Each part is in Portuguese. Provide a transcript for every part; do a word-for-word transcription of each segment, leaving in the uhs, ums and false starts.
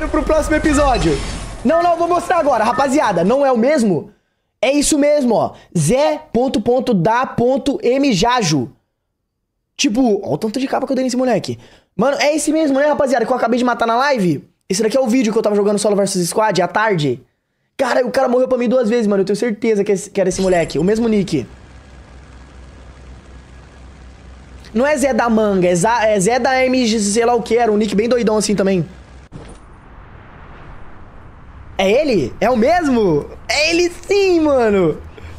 Pro próximo episódio. Não, não, vou mostrar agora, rapaziada. Não é o mesmo? É isso mesmo, ó. Zé.da.mjajo. Tipo, ó o tanto de capa que eu dei nesse moleque. Mano, é esse mesmo, né, rapaziada? Que eu acabei de matar na live. Esse daqui é o vídeo que eu tava jogando Solo versus Squad à tarde. Cara, o cara morreu pra mim duas vezes, mano. Eu tenho certeza que, esse, que era esse moleque. O mesmo nick. Não é Zé da Manga, é, Zé, é Zé da M G, sei lá o que. Era um nick bem doidão assim também. É ele? É o mesmo? É ele sim, mano.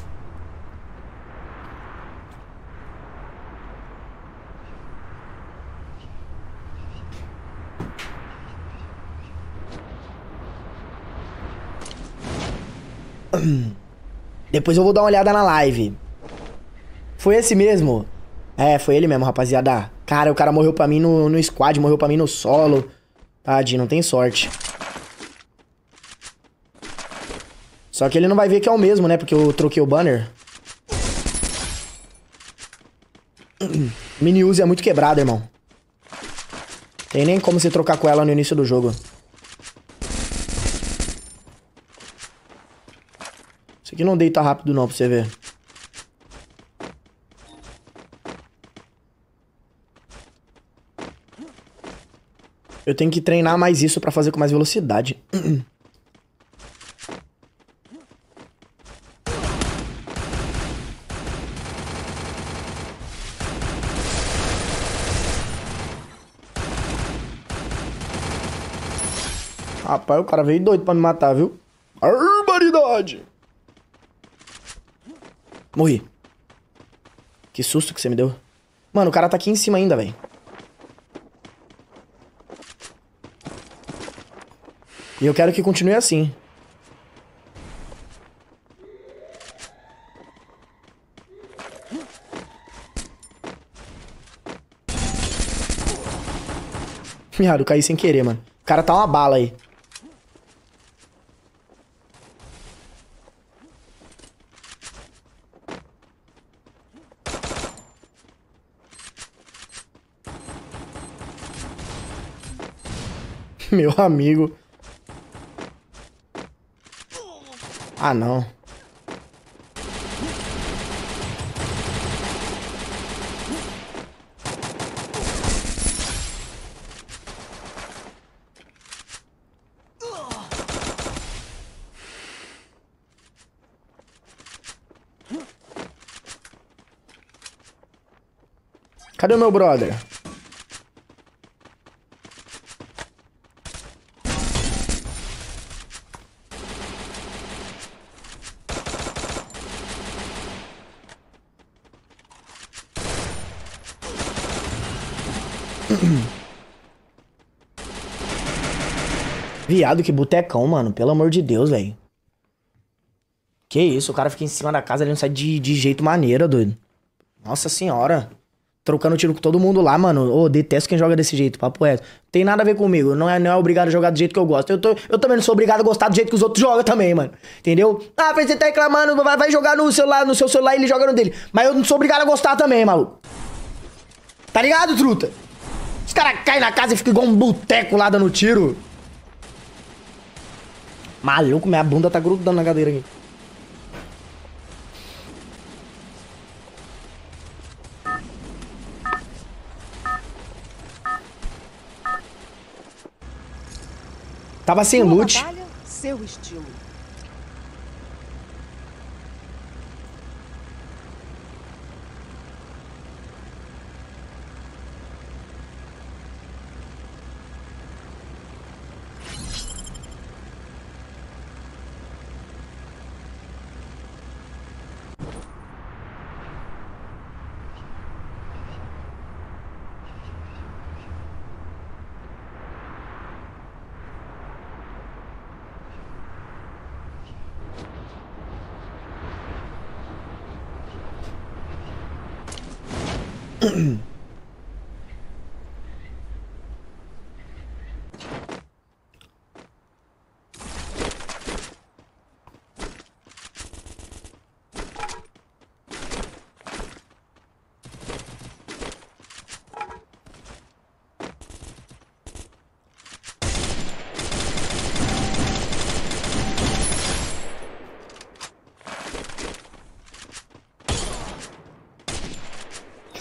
Depois eu vou dar uma olhada na live. Foi esse mesmo? É, foi ele mesmo, rapaziada. Cara, o cara morreu pra mim no, no squad, morreu pra mim no solo. Tadinho, não tem sorte. Só que ele não vai ver que é o mesmo, né? Porque eu troquei o banner. Mini-use é muito quebrada, irmão. Tem nem como você trocar com ela no início do jogo. Isso aqui não deita rápido não, pra você ver. Eu tenho que treinar mais isso pra fazer com mais velocidade. Rapaz, o cara veio doido pra me matar, viu? Barbaridade! Morri. Que susto que você me deu. Mano, o cara tá aqui em cima ainda, velho. E eu quero que continue assim. Miado, eu caí sem querer, mano. O cara tá uma bala aí. Meu amigo. Ah, não. Cadê o meu brother? Viado, que botecão, mano. Pelo amor de Deus, velho. Que isso, o cara fica em cima da casa, ele não sai de, de jeito maneiro, doido. Nossa senhora. Trocando tiro com todo mundo lá, mano. Ô, oh, detesto quem joga desse jeito, papo reto. Tem nada a ver comigo. Não é, não é obrigado a jogar do jeito que eu gosto. Eu, tô, eu também não sou obrigado a gostar do jeito que os outros jogam também, mano. Entendeu? Ah, você tá reclamando, vai, vai jogar no celular, no seu celular e ele joga no dele. Mas eu não sou obrigado a gostar também, maluco. Tá ligado, truta? Os caras caem na casa e ficam igual um boteco lá dando tiro. Maluco, minha bunda tá grudando na cadeira aqui. Tava sem loot. Batalha, seu estilo.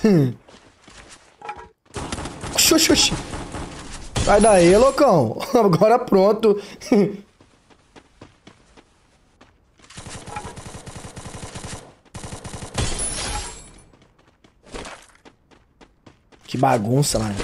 Oxi, oxi, oxi. Sai daí, loucão. Agora pronto. Que bagunça, mano.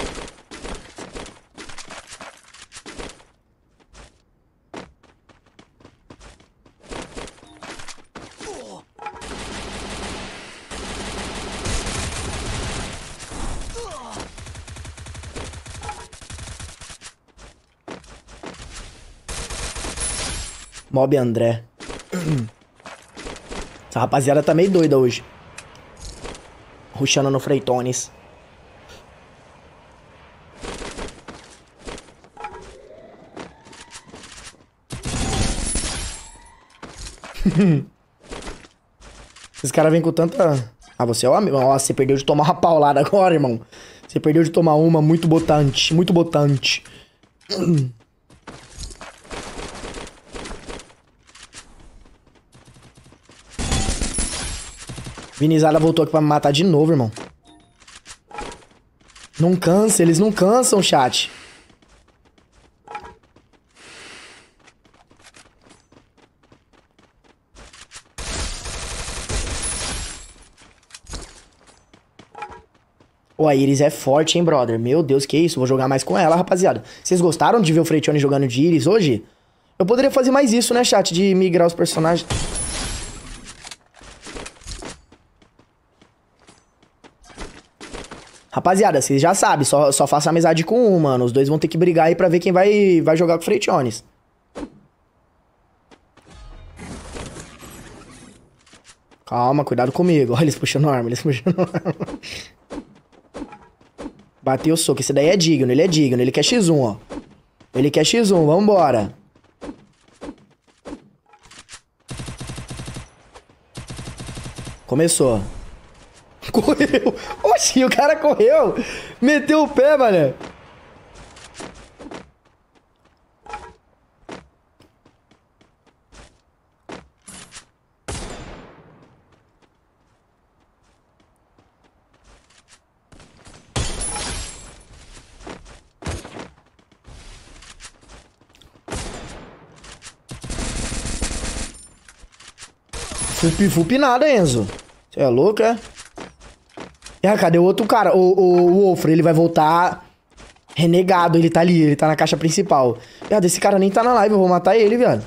Mob André. Essa rapaziada tá meio doida hoje. Rushando no Freitones. Esses caras vêm com tanta... Ah, você é o amigo. Nossa, você perdeu de tomar uma paulada agora, irmão. Você perdeu de tomar uma muito botante. Muito botante. Vinizada voltou aqui pra me matar de novo, irmão. Não cansa, eles não cansam, chat. Ô, a Iris é forte, hein, brother? Meu Deus, que isso? Vou jogar mais com ela, rapaziada. Vocês gostaram de ver o Freitione jogando de Iris hoje? Eu poderia fazer mais isso, né, chat? De migrar os personagens. Rapaziada, vocês já sabem, só, só faça amizade com um, mano. Os dois vão ter que brigar aí pra ver quem vai, vai jogar com o Freitiones. Calma, cuidado comigo. Olha eles puxando arma, eles puxando arma. Bateu o soco. Esse daí é digno, ele é digno. Ele quer xis um, ó. Ele quer xis um, vambora. Começou. Correu. Oxi, o cara correu. Meteu o pé, mano. Fup, fup nada, Enzo. Você é louco, é? Ah, cadê o outro cara? O, o, o Wolfra, ele vai voltar renegado. Ele tá ali, ele tá na caixa principal. Viado, esse cara nem tá na live, eu vou matar ele, viado.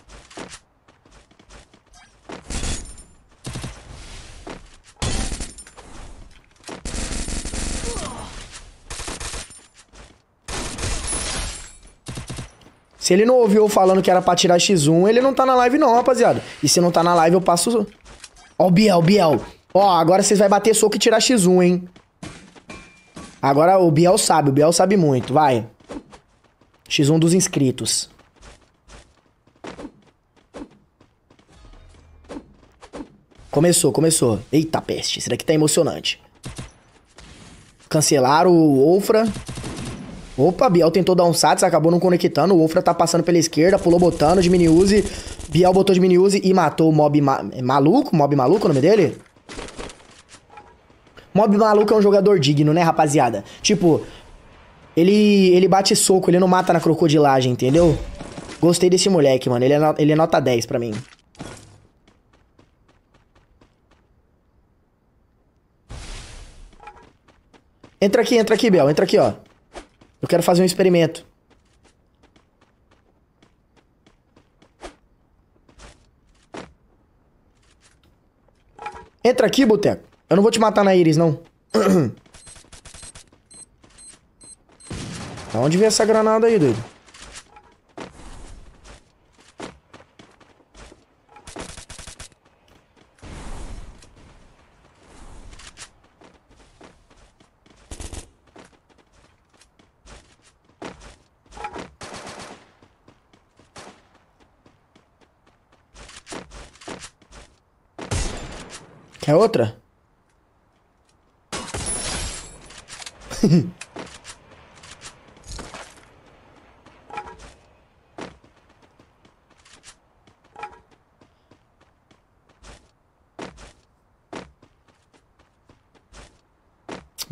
Se ele não ouviu eu falando que era pra tirar xis um, ele não tá na live não, rapaziada. E se não tá na live, eu passo... Ó o Biel, Biel. Ó, agora vocês vão bater soco e tirar xis um, hein. Agora o Biel sabe, o Biel sabe muito, vai. xis um dos inscritos. Começou, começou. Eita peste, esse daqui tá emocionante. Cancelaram o Wolfra. Opa, Biel tentou dar um sats, acabou não conectando. O Wolfra tá passando pela esquerda, pulou botando de mini-use. Biel botou de mini-use e matou o mob ma maluco. Mob maluco, o nome dele? Mob maluco é um jogador digno, né, rapaziada? Tipo, ele ele bate soco, ele não mata na crocodilagem, entendeu? Gostei desse moleque, mano. Ele é, no, ele é nota dez pra mim. Entra aqui, entra aqui, Biel. Entra aqui, ó. Eu quero fazer um experimento. Entra aqui, boteco. Eu não vou te matar na Iris, não. Da onde veio essa granada aí, doido? Quer outra?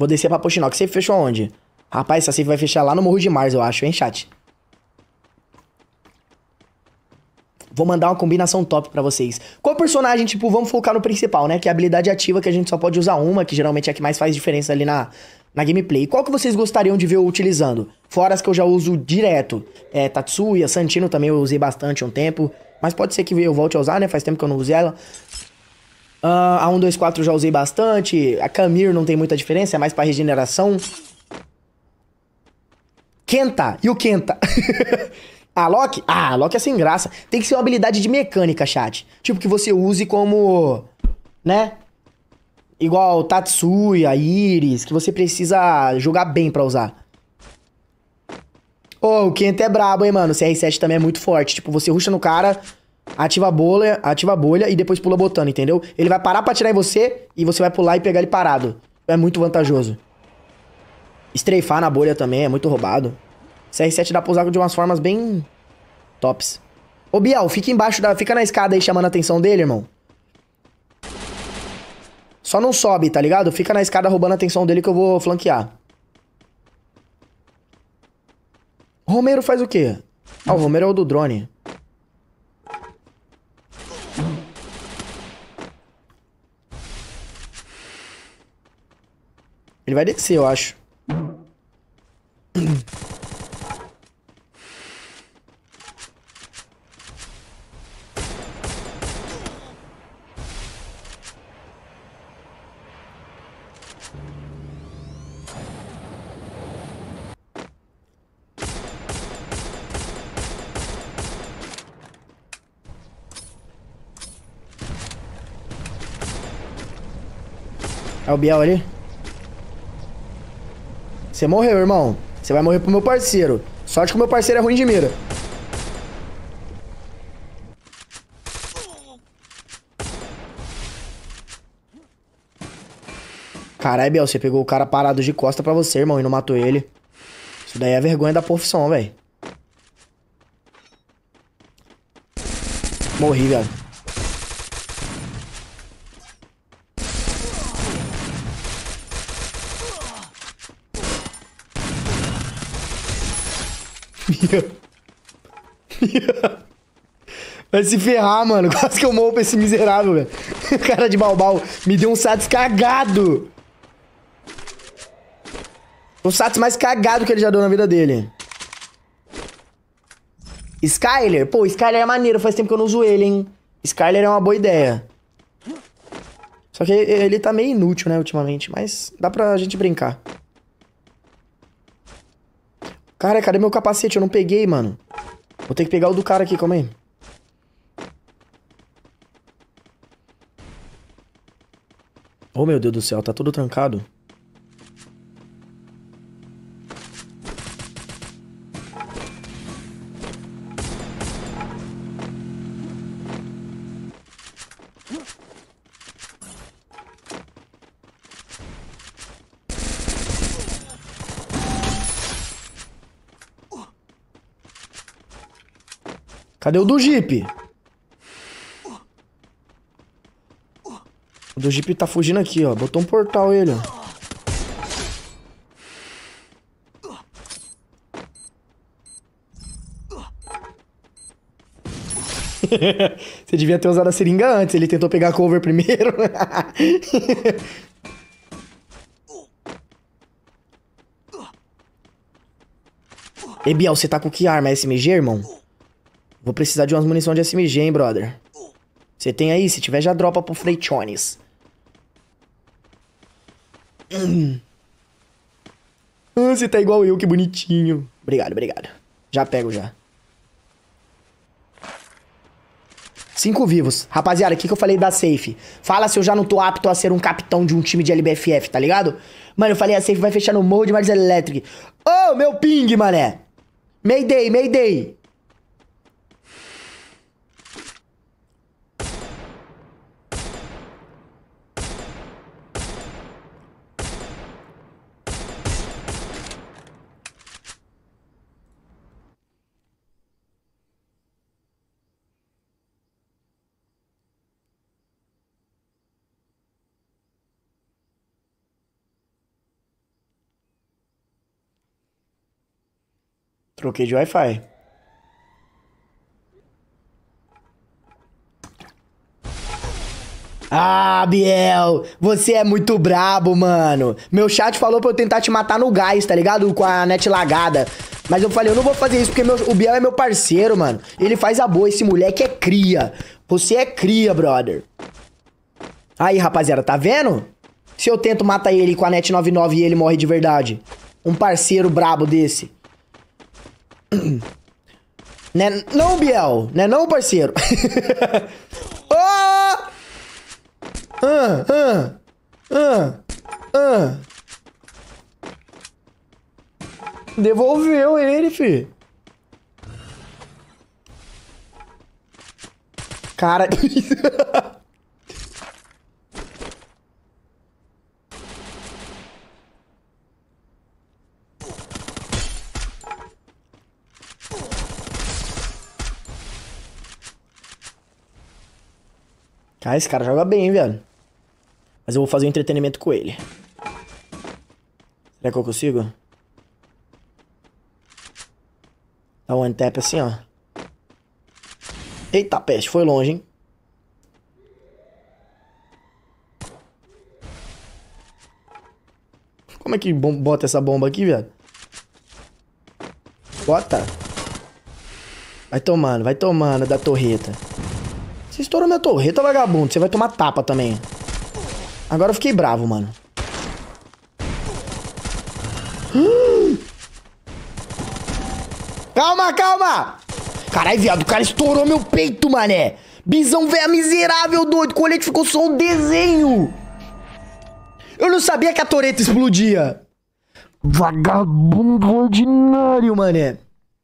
Vou descer pra Pochinox. Safe fechou onde? Rapaz, essa safe vai fechar lá no Morro de Mars, eu acho, hein, chat? Vou mandar uma combinação top pra vocês. Qual personagem, tipo, vamos focar no principal, né? Que é a habilidade ativa, que a gente só pode usar uma, que geralmente é a que mais faz diferença ali na, na gameplay. Qual que vocês gostariam de ver eu utilizando? Fora as que eu já uso direto. É, Tatsuya, Santino também eu usei bastante há um tempo. Mas pode ser que eu volte a usar, né? Faz tempo que eu não uso ela. Uh, a um dois quatro eu já usei bastante. A Camir não tem muita diferença, é mais pra regeneração. Kenta! E o Kenta? A Loki? Ah, a Loki é sem graça. Tem que ser uma habilidade de mecânica, chat. Tipo, que você use como... Né? Igual Tatsuya, Iris, que você precisa jogar bem pra usar. Oh, o Kenta é brabo, hein, mano. O C R sete também é muito forte. Tipo, você rusha no cara, ativa a bolha, ativa a bolha e depois pula botando, entendeu? Ele vai parar pra atirar em você e você vai pular e pegar ele parado. É muito vantajoso. Estreifar na bolha também é muito roubado. C R sete dá pra usar de umas formas bem tops. Ô, Biel, fica embaixo da... Fica na escada aí chamando a atenção dele, irmão. Só não sobe, tá ligado? Fica na escada roubando a atenção dele que eu vou flanquear. O Romero faz o quê? Ah, o Romero é o do drone. Ele vai descer, eu acho. É o Biel ali? Você morreu, irmão. Você vai morrer pro meu parceiro. Sorte que o meu parceiro é ruim de mira. Caralho, Biel, você pegou o cara parado de costa pra você, irmão, e não matou ele. Isso daí é vergonha da profissão, velho. Morri, velho. Vai se ferrar, mano. Quase que eu morro pra esse miserável, velho. Cara de balbal me deu um Sats cagado. O Sats mais cagado que ele já deu na vida dele. Skyler? Pô, Skyler é maneiro. Faz tempo que eu não uso ele, hein. Skyler é uma boa ideia. Só que ele tá meio inútil, né, ultimamente. Mas dá pra gente brincar. Cara, cadê meu capacete? Eu não peguei, mano. Vou ter que pegar o do cara aqui, calma aí. Oh, meu Deus do céu, tá tudo trancado. Cadê o do Jeep? O do Jeep tá fugindo aqui, ó. Botou um portal ele, ó. Você devia ter usado a seringa antes. Ele tentou pegar cover primeiro. Ei, Biel, você tá com que arma? S M G, irmão? Vou precisar de umas munições de S M G, hein, brother. Você tem aí? Se tiver, já dropa pro Freichones. Hum. Ah, você tá igual eu, que bonitinho. Obrigado, obrigado. Já pego, já. Cinco vivos. Rapaziada, o que, que eu falei da safe? Fala se eu já não tô apto a ser um capitão de um time de L B F F, tá ligado? Mano, eu falei a safe vai fechar no Morro de Mars Electric. Ô, oh, meu ping, mané. Mayday, mayday. Troquei de Wi-Fi. Ah, Biel, você é muito brabo, mano. Meu chat falou pra eu tentar te matar no gás, tá ligado? Com a net lagada. Mas eu falei, eu não vou fazer isso porque meu, o Biel é meu parceiro, mano. Ele faz a boa, esse moleque é cria. Você é cria, brother. Aí, rapaziada, tá vendo? Se eu tento matar ele com a net noventa e nove e ele morre de verdade. Um parceiro brabo desse. Né, não, Biel. Né não, parceiro? Oh! Ah, ah, ah, ah. Devolveu ele, fi. Cara. Cara, esse cara joga bem, hein, velho. Mas eu vou fazer um entretenimento com ele. Será que eu consigo? Dá um one tap assim, ó. Eita, peste, foi longe, hein? Como é que bota essa bomba aqui, velho? Bota. Vai tomando, vai tomando da torreta. Você estourou minha torreta, vagabundo. Você vai tomar tapa também. Agora eu fiquei bravo, mano. Calma, calma! Caralho, viado, o cara estourou meu peito, mané. Bisão véia miserável, doido. O colete ficou só um desenho. Eu não sabia que a torreta explodia. Vagabundo ordinário, mané.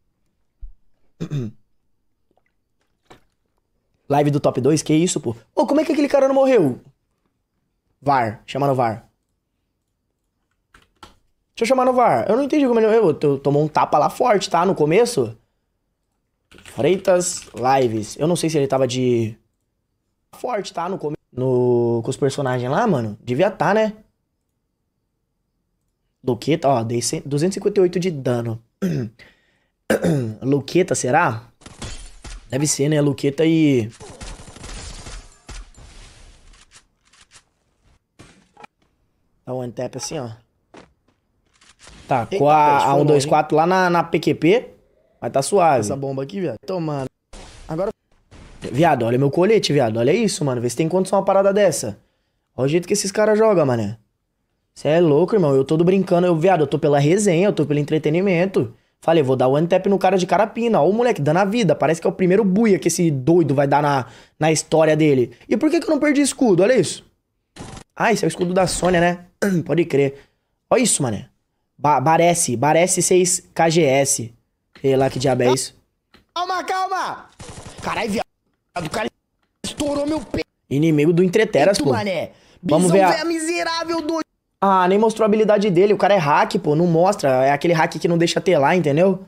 Live do top dois? Que isso, pô? Ô, como é que aquele cara não morreu? V A R. Chama no V A R. Deixa eu chamar no V A R. Eu não entendi como ele morreu. Tomou um tapa lá forte, tá? No começo. Freitas Lives. Eu não sei se ele tava de... Forte, tá? No começo. No... Com os personagens lá, mano. Devia tá, né? Luqueta, ó. Dei duzentos e cinquenta e oito de dano. Luqueta, será? Deve ser, né? Luqueta e... Dá um one tap assim, ó. Tá, eita, com a, a um dois quatro lá na, na P Q P. Vai tá suave. Essa bomba aqui, viado. Tomando. Agora... Viado, olha meu colete, viado. Olha isso, mano. Vê se tem condição uma parada dessa. Olha o jeito que esses caras jogam, mané. Você é louco, irmão. Eu tô brincando. Eu, viado, eu tô pela resenha. Eu tô pelo entretenimento. Falei, vou dar one tap no cara de carapina. Ó o moleque, dando a vida. Parece que é o primeiro buia que esse doido vai dar na, na história dele. E por que que eu não perdi escudo? Olha isso. Ah, esse é o escudo da Sônia, né? Pode crer. Olha isso, mané. Ba Barece. Barece seis K G S. Sei lá que diabo é isso. Calma, calma! Caralho, viado. O cara estourou meu peito. Inimigo do Entreteras, pô. Mané. Vamos ver a... miserável doido. Ah, nem mostrou a habilidade dele. O cara é hack, pô. Não mostra. É aquele hack que não deixa ter lá, entendeu?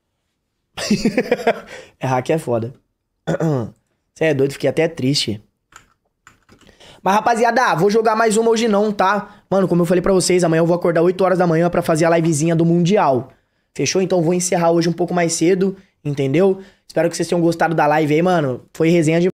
É hack, é foda. Você é doido, fiquei até triste. Mas, rapaziada, vou jogar mais uma hoje não, tá? Mano, como eu falei pra vocês, amanhã eu vou acordar oito horas da manhã pra fazer a livezinha do Mundial. Fechou? Então eu vou encerrar hoje um pouco mais cedo, entendeu? Espero que vocês tenham gostado da live aí, mano. Foi resenha de...